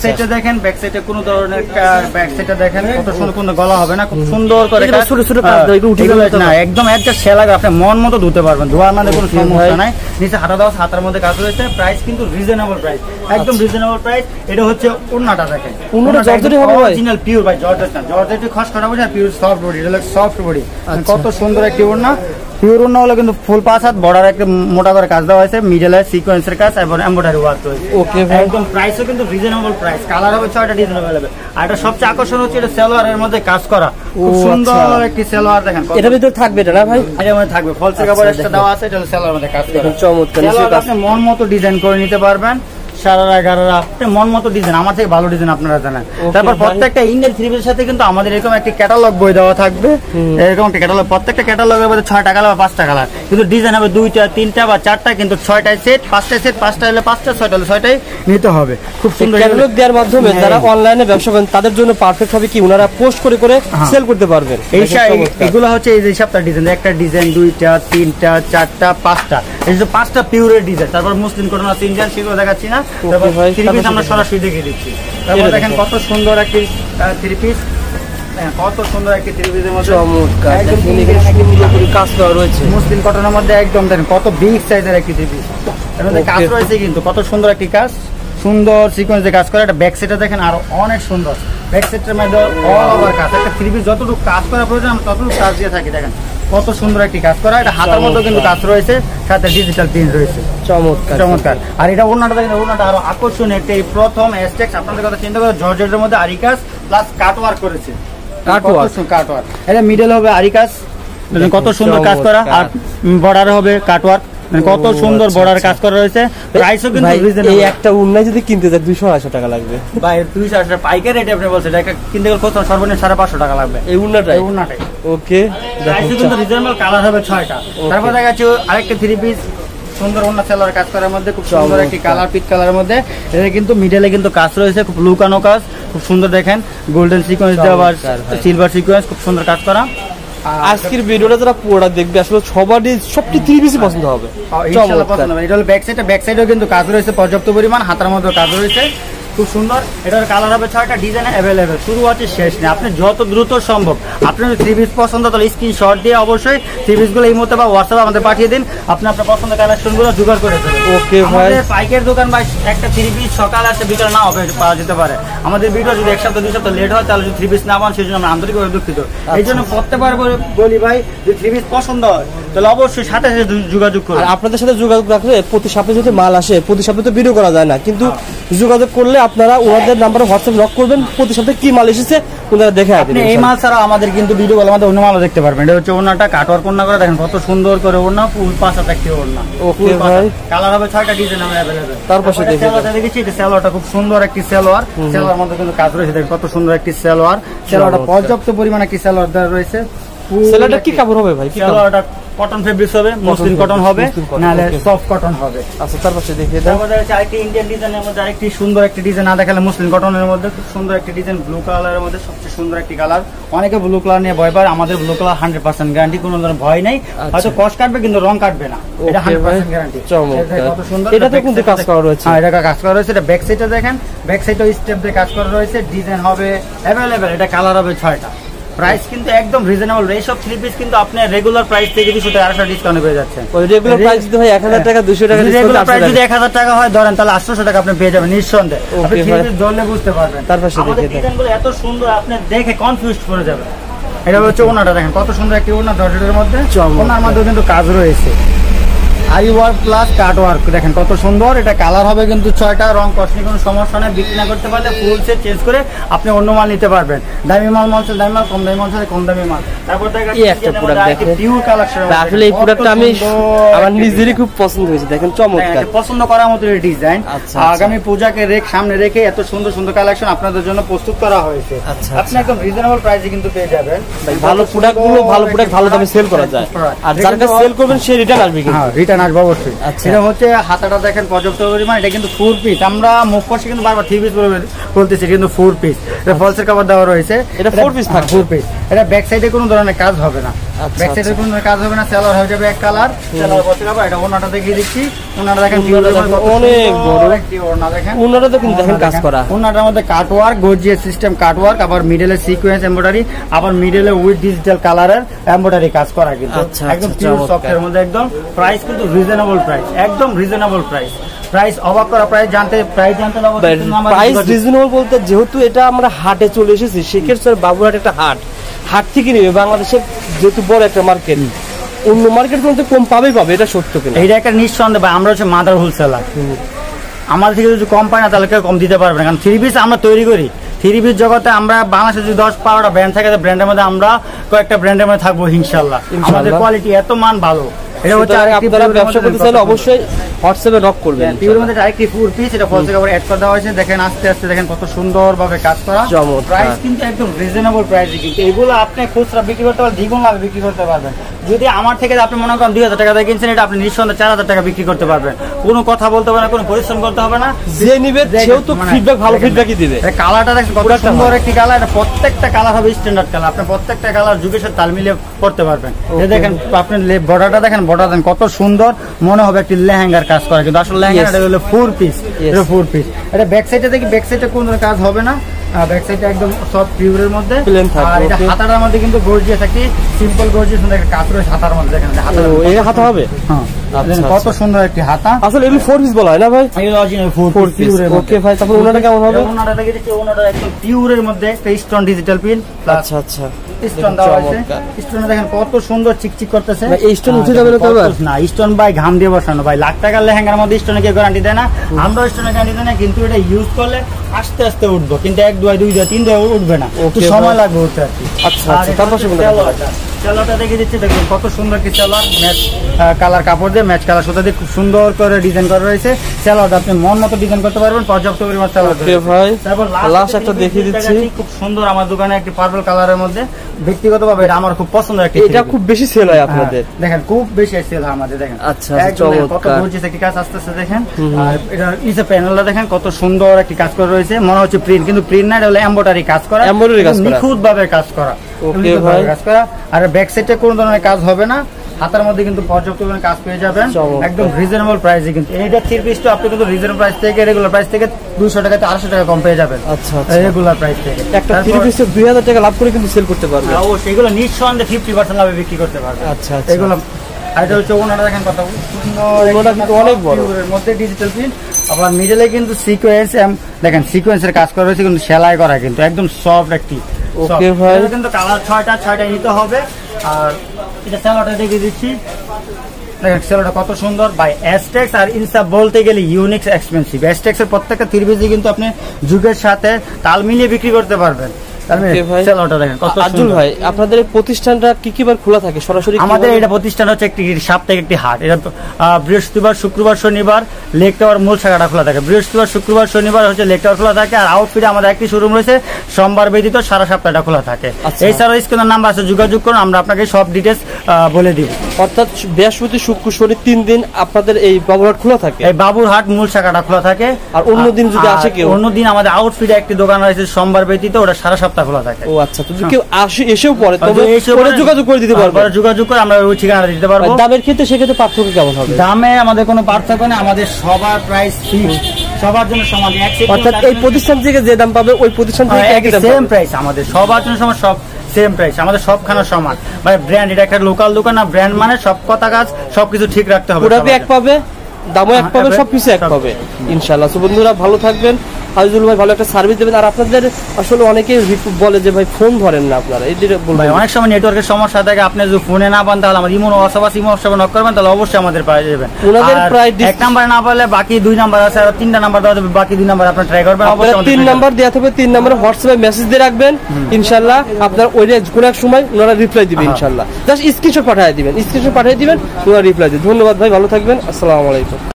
সাইডে দেখেন, ব্যাক সাইডে কোনো ধরনের ব্যাক সাইডে দেখেন কত সুন্দর, কোনো গলা হবে না, খুব সুন্দর করে ছোট ছোট কাজ দাও, একটু উঠে গেলে না একদম একটা সেলা আপনি মন মতো ধুতে পারবেন, ধোয়ার মানে কোনো সমস্যা নাই। নিচে হাতা দাও, হাতার মধ্যে কাজ রয়েছে, প্রাইস কিন্তু রিজনেবল প্রাইস, একদম রিজনেবল প্রাইস। এটা হচ্ছে ওন্নাটা দেখেন, ওন্নাটা জর্জেটই হবে ভাই, অরিজিনাল পিওর ভাই, জর্জেট না, জর্জেটই খসখসা হবে না, পিওর সফট বডি, এটা সফট বডি, কত সুন্দর একটি ওন্না। পিওর ওন্না হলো কিন্তু ফুল পাঁচ হাত, বর্ডার একটা মোটা করে কাজ দেওয়া হয়েছে, মিডলে সিকোয়েন্সের কাজ এবং এমব্রয়ডারি ওয়ার্ক রয়েছে। ওকে ভাই, একদম প্রাইসও কিন্তু রিজনেবল প্রাইস, কালার হবে 6টা ডিজাইন अवेलेबल। আর এটা সবচেয়ে আকর্ষণ হচ্ছে এটা সালোয়ারের মধ্যে কাজ করা, খুব সুন্দর একটি সালোয়ার দেখেন, এটার ভিতর থাকবে এটা না ভাই, এর মধ্যে থাকবে ফলসের কাপড় একটা দেওয়া আছে, এটা সালোয়ারের মধ্যে কাজ করা, চমৎকার। আপনি মন মতো ডিজাইন করে নিতে পারবেন, সারারা গারারা আপনি মন মতো ডিজাইন, আমার থেকে ভালো ডিজাইন আপনারা জানেন। তারপর প্রত্যেকটা ইন্ডিয়ান থ্রি পিসের সাথে কিন্তু আমাদের এরকম একটা ক্যাটালগ বই দেওয়া থাকবে, এরকম একটা ক্যাটালগ, প্রত্যেকটা ক্যাটালগের মধ্যে 6টা কালার বা 5টা কালার, কিন্তু ডিজাইন হবে 2টা 3টা বা 4টা, কিন্তু 6টায় সেট, 5টা সেট, 5টা হলে 5টা, 6টা হলে 6টাই নিতে হবে। খুব সুন্দর ক্যাটালগ দেওয়ার মাধ্যমে যারা অনলাইনে ব্যবসা করেন তাদের জন্য পারফেক্ট হবে কি, ওনারা পোস্ট করে করে সেল করতে পারবেন। এগুলো হচ্ছে এই যে সবটা ডিজাইন, একটা ডিজাইন 2টা 3টা 4টা 5টা, এই যে 5টা পিওরের ডিজাইন। তারপর মুসলিম কটন আছে, ইন্ডিয়ান, সেগুলো দেখাচ্ছি না, আমরা সরাসরি দেখিয়ে দিচ্ছি। তারপর দেখেন কত সুন্দর একটি থ্রি পিস, কত সুন্দর একটি থ্রি পিসের মধ্যে কাজ করা রয়েছে মুসলিম কটনের মধ্যে, একদম দেখেন কত বিগ সাইজের একটি থ্রি পিস, এর মধ্যে কাজ রয়েছে কিন্তু কত সুন্দর একটি কাজ, সুন্দর সিকোয়েন্সে কাজ করে। একটা ব্যাক সেটটা দেখেন আরো অনেক সুন্দর, ব্যাক সেটের মধ্যে অল ওভার কাজ, একটা থ্রি পিস যতটুকু কাজ করা প্রয়োজন আমরা ততটুকু কাজ দিয়ে থাকি। দেখেন কত সুন্দর একটি কাজ করা, এটা হাতের মধ্যে কিন্তু কাজ রয়েছে, সাথে ডিজিটাল প্রিন্ট রয়েছে, চমৎকার চমৎকার। আর এটা ওন্নাটা দেখেন, ওন্নাটা আরো আকর্ষণীয়, একটা এই প্রথম এস্টেক্স আপনাদের কথা চিন্তা করে জর্জেটের মধ্যে আরিকাস প্লাস কাটওয়ার্ক করেছে, কাটওয়ার্ক, এটা মিডল হবে আরিকাস, কত সুন্দর কাজ করা, আর বর্ডারে হবে কাটওয়ার্ক, কত সুন্দর বর্ডার কাজ করা রয়েছে। প্রাইসও কিন্তু রিজনেবল, এই একটা উন্না যদি কিনতে যায় 280 টাকা লাগবে ভাই, 280 পাইকারি রেট আপনি বলছেন, এটা কিনতে গেলে কত সর্বনিম্ন 550 টাকা লাগবে এই উন্নাটাই। ওকে, প্রাইসও কিন্তু রিজনেবল, কালার হবে 6টা। তারপর দেখা যাচ্ছে আরেকটা থ্রি পিস সুন্দর ওন্না সেলার কাজ করার মধ্যে, খুব সুন্দর একটি কালার, পিচ কালারের মধ্যে, এটা কিন্তু মিডলে কিন্তু কাজ রয়েছে, খুব লুকানো কাজ, খুব সুন্দর দেখেন, গোল্ডেন সিকোয়েন্স দেওয়া, সিলভার সিকোয়েন্স, খুব সুন্দর কাজ করা। আজকের ভিডিওটা যারা পুরোটা দেখবে আসলে সবারই সবটি থ্রি পিসই পছন্দ হবে, ইনশাআল্লাহ পছন্দ হবে। এটা হলো ব্যাক সাইড, ব্যাক সাইডেও কিন্তু কাজ রয়েছে পর্যাপ্ত পরিমাণ, হাতের মধ্যে কাজ রয়েছে, খুব সুন্দর। এটার কালার হবে 6টা, ডিজাইন অ্যাভেলেবেল, শুরু আছে শেষ নেই। আপনি যত দ্রুত সম্ভব, আপনার যদি থ্রি পিস পছন্দ তাহলে স্ক্রিনশট দিয়ে অবশ্যই থ্রি পিসগুলো এই মতো বা হোয়াটসঅ্যাপে আমাদের পাঠিয়ে দিন, আপনি আপনার পছন্দের কালেকশনগুলো জোগাড় করে দেবেন। ওকে ভাই, পাইকারি দোকান বা একটা থ্রি পিস সকাল আসে বিকাল না হবে পাওয়া যেতে পারে, আমাদের ভিডিও যদি 1 সপ্তাহ 2 সপ্তাহ লেট হয় তাহলে যদি থ্রি পিস না পান সেই জন্য আমরা আন্তরিকভাবে দুঃখিত। এই জন্য প্রত্যেকবার বলি ভাই, যদি থ্রি পিস পছন্দ হয় তাহলে অবশ্যই সাথে সাথে যোগাযোগ করুন। আর আপনাদের সাথে যোগাযোগ রাখলে প্রতি সপ্তাহে যদি মাল আসে, প্রতি সপ্তাহে তো ভিডিও করা যায় না, কিন্তু যোগাযোগ করলে আপনারা ওনাদের নাম্বারে হোয়াটসঅ্যাপ লক করবেন, প্রতি সপ্তাহে কি মাল এসেছে ওনারা দেখে আসবেন। এই মাল ছাড়া আমাদের কিন্তু ভিডিও কল আমাদের অন্য মালও দেখতে পারবেন। এটা হচ্ছে ওন্নাটা কাটওয়ার্ক ওন্না করে, দেখেন কত সুন্দর করে ওন্না, ফুল পাঁচ হাত একটি ওন্না। ওকে ভাই, কালার হবে 6টা, ডিজাইন হবে अवेलेबल। তার পাশে দেখেছি এটা সালোয়ারটা খুব সুন্দর একটি সালোয়ার, সালোয়ার মধ্যে কিন্তু কাজ রয়েছে, দেখেন কত সুন্দর একটি সালোয়ার, সালোয়ারটা পর্যাপ্ত পরিমাণে একটি সালোয়ার দেওয়া রয়েছে। সালোয়ারটা কি কাপড় হবে ভাই? সালোয়ারটা কটন ফেব্রিক্স হবে, মসলিন কটন হবে, নালে সফট কটন হবে। আচ্ছা, তার পাশে দেখিয়ে দাও। তারপরে আছে আরেকটি ইন্ডিয়ান ডিজাইনের মধ্যে আরেকটি সুন্দর একটি ডিজাইন, না দেখালে মসলিন কটনের মধ্যে খুব সুন্দর একটি ডিজাইন, ব্লু কালারের মধ্যে সবচেয়ে সুন্দর একটি কালার। অনেকে ব্লু কালার নিয়ে ভয় পায়, আমাদের ব্লু কালার 100% গ্যারান্টি, কোনো ধরনের ভয় নাই, হয়তো কষ্ট কাটবে কিন্তু রং কাটবে না, এটা 100% গ্যারান্টি। কত সুন্দর, এটাতে কিন্তু কাজ করা রয়েছে। হ্যাঁ, এটা কাজ করা রয়েছে। এটা ব্যাক সাইডে দেখেন, ব্যাক সাইডেও স্টেপ দিয়ে কাজ করা রয়েছে, ডিজাইন হবে अवेलेबल, এটা কালার হবে 6টা। প্রাইস কিন্তু একদম রিজনেবল, এই সব থ্রি পিস কিন্তু আপনি রেগুলার প্রাইস থেকে 200 টাকা 800 ডিসকাউন্ট পেয়ে যাচ্ছেন। ওই রেগুলার প্রাইস যদি হয় 1000 টাকা 200 টাকা ডিসকাউন্ট, রেগুলার প্রাইস যদি 1000 টাকা হয় ধরেন তাহলে 800 টাকা আপনি পেয়ে যাবেন নিঃসন্দেহে। আপনি থ্রি পিস ধরলে বুঝতে পারবেন। তার পাশে আমাদের ডিজাইনগুলো এত সুন্দর, আপনি দেখে কনফিউজড করে যাবেন। এটা হচ্ছে ওন্নাটা দেখেন, কত সুন্দর একটি ওন্না, জর্জেটের মধ্যে, ওন্নার মধ্যে কিন্তু কাজ রয়েছে, আরি ওয়ার্ক প্লাস কাট ওয়ার্ক, দেখেন কত সুন্দর। এটা কালার হবে কিন্তু 6টা, রং কস্টলি কোনো সমস্যা নেই, বিক্রি না করতে পারলে ফুল সেট চেঞ্জ করে আপনি অন্য মাল নিতে পারবেন। দামি মাল মাল দামি মাল, কম দামি মাল কম দামি মাল। তারপর এই একটা প্রোডাক্ট দেখেন, পিওর কালেকশন, আসলে এই প্রোডাক্টটা আমি আমার নিজেরই খুব পছন্দ হয়েছে, দেখেন চমৎকার, পছন্দ করার মতো ডিজাইন। আগামী পূজাকে সামনে রেখে এত সুন্দর সুন্দর কালেকশন আপনাদের জন্য প্রস্তুত করা হয়েছে। আপনি একদম রিজনেবল প্রাইসে কিন্তু পেয়ে যাবেন। ভালো প্রোডাক্ট গুলো, ভালো প্রোডাক্ট ভালো দামে সেল করা যায়, আর যার কাছে সেল করবেন সে রিটার্ন আসবে। হ্যাঁ, রিটার্ন আসবে অবশ্যই। এটা হচ্ছে হাতাটা দেখেন পর্যাপ্ত পরিমাণ, এটা কিন্তু 4 পিস, আমরা মুখ করছি কিন্তু বারবার 3 পিস বলতেছি, কিন্তু 4 পিস। এটা ফলসের কাপড় দেওয়া রয়েছে, এটা 4 পিস থাকে, 4 পিস। এটা ব্যাক সাইডে কোনো ধরনের কাজ হবে না, আচ্ছা, ব্যাক সাইডে কোনো কাজ হবে না, সেলার হয়ে যাবে এক কালার, সেলার বসে যাবে। এটা ওনাটা দেখিয়ে দিচ্ছি, ওনাটা দেখেন অনেক বড় একটি ওনা দেখেন, ওনাটা তো কিন্তু দেখেন কাজ করা, ওনাটার মধ্যে cut work, gorgeous system cut work, আবার মিডলে সিকোয়েন্স এমব্রয়ডারি, আবার মিডলে উইথ ডিজিটাল কালারের এমব্রয়ডারি কাজ করা কিন্তু একদম পিওর সফটের মধ্যে একদম। প্রাইস কিন্তু রিজনেবল প্রাইস, একদম রিজনেবল প্রাইস, প্রাইস অবাক করা প্রাইস। প্রাইস জানতে প্রাইস রিজনেবল বলতে যেহেতু এটা আমরা হাটে চলে এসেছি, সেক্ষেত্রে বাবুরহাট একটা হাট থেকে নিবে, বাংলাদেশের যেহেতু বড় একটা মার্কেট, অন্য মার্কেট মধ্যে কম পাবে এটা সত্য কিনা? এটা একটা নিঃসন্দেহ ভাই, আমরা হচ্ছে মাদার হোলসেলার, আমাদের থেকে যদি কম পায় না তাহলে কেউ কম দিতে পারবে না, কারণ থ্রি পিস আমরা তৈরি করি। থ্রি পিস জগতে আমরা বাংলাদেশে যদি 10-12টা ব্র্যান্ড থাকে, ব্র্যান্ডের মধ্যে আমরা কয়েকটা ব্র্যান্ডের মধ্যে থাকবো ইনশাল্লাহ। আমাদের কোয়ালিটি এত মান ভালো। এটা হচ্ছে আপনারা ব্যবসা করতে চাইলে অবশ্যই হোয়াটসঅ্যাপে নক করবেন। পিওর মধ্যে ডাইরেক্টলি ফুল পিস, এটা ফলস কাপড় অ্যাড করে দেওয়া হয়েছে। দেখেন আস্তে আস্তে দেখেন কত সুন্দরভাবে কাজ করা। প্রাইস কিন্তু একদম রিজনেবল প্রাইসে, কিন্তু এগুলো আপনি খুচরা বিক্রি করতে পারবেন, দ্বিগুণ লাভে বিক্রি করতে পারবেন। যদি আমার থেকে আপনি মনে করেন 2000 টাকা দিয়ে কিনছেন, এটা আপনি নিঃসন্দেহে 4000 টাকা বিক্রি করতে পারবেন। কোনো কথা বলতে হবে না, কোনো পরিশ্রম করতে হবে না। যে নিবে সেও তো ফিডব্যাক, ভালো ফিডব্যাকই দিবে। কালারটা দেখেন কত সুন্দর একটি কালার, এটা প্রত্যেকটা কালার হবে স্ট্যান্ডার্ড কালার, আপনি প্রত্যেকটা কালার যুগের সাথে তাল মিলিয়ে পড়তে পারবেন। এই দেখেন আপনি বর্ডারটা দেখেন, বর্ডার দেখেন কত সুন্দর, মনে হবে একটি লেহেঙ্গার কাজ করা, কিন্তু আসলে লেহেঙ্গা এটা হলো 4 পিস, এটা 4 পিস। এটা ব্যাক সাইডে দেখি, ব্যাক সাইডে কোনো কাজ হবে না, ব্যাক সাইডে একদম সফট পিওরের মধ্যে। আর এটা হাতাটার মধ্যে কিন্তু গর্জিয়াস একটি সিম্পল গর্জিয়াস একটা কাজ রয়েছে হাতার মধ্যে, দেখেন হাতা হবে। হ্যাঁ কত সুন্দর একটি হাতা। আসলে এগুলো 4 পিস বলা হয় না ভাই? এই অরিজিনাল 4 পিস। ওকে ভাই, তারপর ওনাটা কেমন হবে? ওনাটা দেখে দিচ্ছি, ওনাটা একদম পিওরের মধ্যে একটা স্টোন ডিজিটাল পিন। আচ্ছা আচ্ছা, স্টোন দেওয়া আছে, স্টোনে দেখেন কত সুন্দর চিকচিক করতেছে। এই স্টোন উঠে যাবে না তো না? স্টোন ভাই ঘাম দিয়ে বসানো ভাই, লাখ টাকার লেহেঙ্গার মধ্যে স্টোনে কেউ গ্যারান্টি দেয় না, আমরা স্টোনে গ্যারান্টি দেয় না, কিন্তু এটা ইউজ করলে আস্তে আস্তে উঠবো, কিন্তু 1 2 2 3 উঠবে না, একটু সময় লাগবে উঠতে আর কি। আচ্ছা আচ্ছা, তারপর সেলারটা দেখে দিচ্ছি, দেখুন কত সুন্দর কি সেলার, ম্যাচ কালার কাপড় দিয়ে ম্যাচ কালার সুতা দিয়ে খুব সুন্দর করে ডিজাইন করা রয়েছে। সেলারটা আপনি মন মতো ডিজাইন করতে পারবেন, পর্যাপ্ত পরিমাণ সেলার। তারপর লাস্ট একটা দেখিয়ে দিচ্ছি, খুব সুন্দর আমার দোকানে একটি পার্পল কালারের মধ্যে, ব্যক্তিগতভাবে এটা আমার খুব পছন্দের একটি, এটা খুব বেশি সেল হয় আপনাদের, দেখেন খুব বেশি সেল হয় আমাদের। দেখেন আচ্ছা, কত গর্জিয়াস একটি কাজ আস্তে আস্তে দেখেন। আর এটা নিচে প্যানেলটা দেখেন কত সুন্দর একটি কাজ করা রয়েছে, মনে হচ্ছে প্রিন্ট, কিন্তু প্রিন্ট না, এটা হলো এমব্রয়ডারি কাজ করা, নিখুঁত ভাবে কাজ করা। আর ব্যাক সাইডে কোনো ধরনের কাজ হবে না, হাতার মধ্যে কিন্তু পর্যাপ্ত পরিমাণে কাজ পেয়ে যাবেন একদম রিজনেবল প্রাইসে। কিন্তু এইটা থ্রি পিসটা আপনি কিন্তু রিজনেবল প্রাইস থেকে, রেগুলার প্রাইস থেকে 200 টাকা থেকে 800 টাকা কম পেয়ে যাবেন। আচ্ছা, রেগুলার প্রাইস থেকে একটা থ্রি পিসে 2000 টাকা লাভ করে কিন্তু সেল করতে পারবেন। অবশ্যই এগুলো নিঃসন্দেহে 50% লাভে বিক্রি করতে পারবেন। আচ্ছা, এগুলো এটা হচ্ছে ওনাটা দেখেন কত সুন্দর, অনেক বড় এর মধ্যে ডিজিটাল প্রিন্ট, আবার মিডলে কিন্তু সিকোয়েন্স, দেখেন সিকোয়েন্সের কাজ করা রয়েছে, কিন্তু সেলাই করা, কিন্তু একদম সফট একটি। ওকে ভাই, কিন্তু কালার 6টা নিতে হবে। আর এটা সেলারটা দেখিয়ে দিচ্ছি, দেখেন সেলারটা কত সুন্দর ভাই। অ্যাস্টেক্স আর ইনসা বলতে গেলে ইউনিক এক্সপেন্সিভ। অ্যাস্টেক্সের প্রত্যেকটা থ্রি পিসই কিন্তু আপনি যুগের সাথে তাল মিলিয়ে বিক্রি করতে পারবেন। আপনাদের প্রতিষ্ঠানটা কি বার খোলা থাকে সরাসরি? আমাদের এটা প্রতিষ্ঠান হচ্ছে একটি সাপ্তাহিক একটি হাট, এটা বৃহস্পতিবার শুক্রবার শনিবার লেক টাওয়ার মূল শাখাটা খোলা থাকে। বৃহস্পতিবার শুক্রবার শনিবার হচ্ছে লেক টাওয়ার খোলা থাকে। আর আউটফিটে আমাদের একটি শোরুম রয়েছে, সোমবার ব্যতীত সারা সপ্তাহটা খোলা থাকে। এছাড়াও স্ক্রিনের নাম্বার আছে, যোগাযোগ করুন, আমরা আপনাকে সব ডিটেলস বলে দিব। অর্থাৎ বৃহস্পতি শুক্র শনি 3 দিন আপনাদের এই বাবুরহাট খোলা থাকে? এই বাবুরহাট মূল শাখাটা খোলা থাকে। আর অন্য দিন যদি আসে কেউ? অন্য দিন আমাদের আউটফিটে একটি দোকান রয়েছে সোমবার ব্যতীত, ওটা সারা সপ্তাহ খোলা থাকে। ও আচ্ছা, যদি কেউ এসেও পড়ে তবে যোগাযোগ করে দিতে পারবো? যোগাযোগ করে আমরা ওই ঠিকানা দিতে পারবো। দামের ক্ষেত্রে সেক্ষেত্রে পার্থক্য কেমন হবে? দামে আমাদের কোনো পার্থক্য নেই, আমাদের সবার প্রাইস ফিক্সড, সবার জন্য সমান। অর্থাৎ এই প্রতিষ্ঠান থেকে যে দাম পাবে ওই প্রতিষ্ঠান থেকে একই দাম, সেম প্রাইস আমাদের সবার জন্য সমান, সব সেম প্রাইস, আমাদের সবখানে সমান। মানে ব্র্যান্ড, এটা একটা লোকাল দোকান না, ব্র্যান্ড মানে সব কথা কাজ সবকিছু ঠিক রাখতে হবে। পুরোটা এক পাবে, দামও এক পাবে, সবকিছু এক পাবে ইনশাআল্লাহ। তো বন্ধুরা ভালো থাকবেন, হাফিজুল ভাই ভালো একটা সার্ভিস দেবেন। আর আপনাদের আসলে অনেকেই বলে যে ভাই ফোন ধরেন না আপনারা, এই ভাই অনেক সময় নেটওয়ার্কের সমস্যা থাকে, আপনি যদি ফোনে না পান তাহলে আমাদের ইমো হোয়াটসঅ্যাপে নক করবেন, তাহলে অবশ্যই আমাদের পেয়ে যাবেন। ওনাদের প্রায় এক নাম্বার না পারলে বাকি 2 নাম্বার আছে, আর 3টা নাম্বার দেওয়া যাবে, বাকি 2 নাম্বার আপনি ট্রাই করবেন। অবশ্যই 3 নাম্বার দেওয়া থাকবে, 3 নম্বরে হোয়াটসঅ্যাপে মেসেজ দিয়ে রাখবেন, ইনশাআল্লাহ আপনার ওই কোনো এক সময় ওনারা রিপ্লাই দিবেন ইনশাআল্লাহ। জাস্ট স্ক্রিনশট পাঠিয়ে দিবেন, ওনারা রিপ্লাই দিবেন। ধন্যবাদ ভাই, ভালো থাকবেন, আসসালামু আলাইকুম।